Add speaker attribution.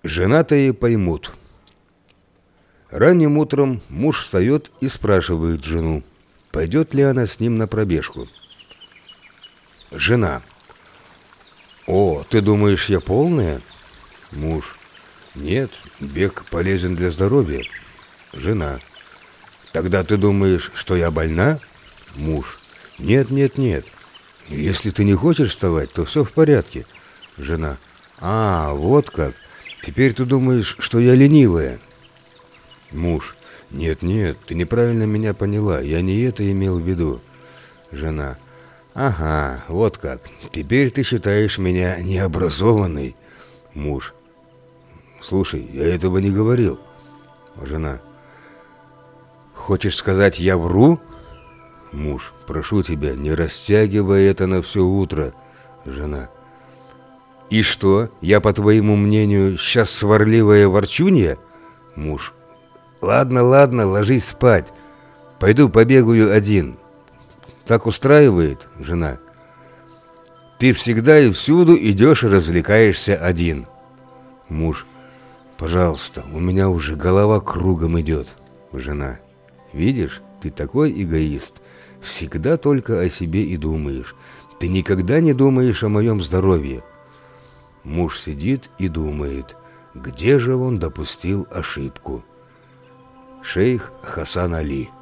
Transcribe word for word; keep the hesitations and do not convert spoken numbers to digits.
Speaker 1: Женатые поймут. Ранним утром муж встает и спрашивает жену, пойдет ли она с ним на пробежку. Жена: «О, ты думаешь, я полная?» Муж: «Нет, бег полезен для здоровья». Жена: «Тогда ты думаешь, что я больна?» Муж: «Нет, нет, нет. Если ты не хочешь вставать, то все в порядке». Жена: «А, вот как. Теперь ты думаешь, что я ленивая?» Муж: «Нет, нет, ты неправильно меня поняла. Я не это имел в виду». Жена: «Ага, вот как. Теперь ты считаешь меня необразованной». Муж: «Слушай, я этого не говорил». Жена: «Хочешь сказать, я вру?» Муж: «Прошу тебя, не растягивай это на все утро». Жена: «И что, я, по твоему мнению, сейчас сварливая ворчунья?» Муж: «Ладно, ладно, ложись спать. Пойду побегаю один». «Так устраивает?» Жена: «Ты всегда и всюду идешь и развлекаешься один». Муж: «Пожалуйста, у меня уже голова кругом идет». Жена: «Видишь, ты такой эгоист. Всегда только о себе и думаешь. Ты никогда не думаешь о моем здоровье». Муж сидит и думает, где же он допустил ошибку. Шейх Хасан Али.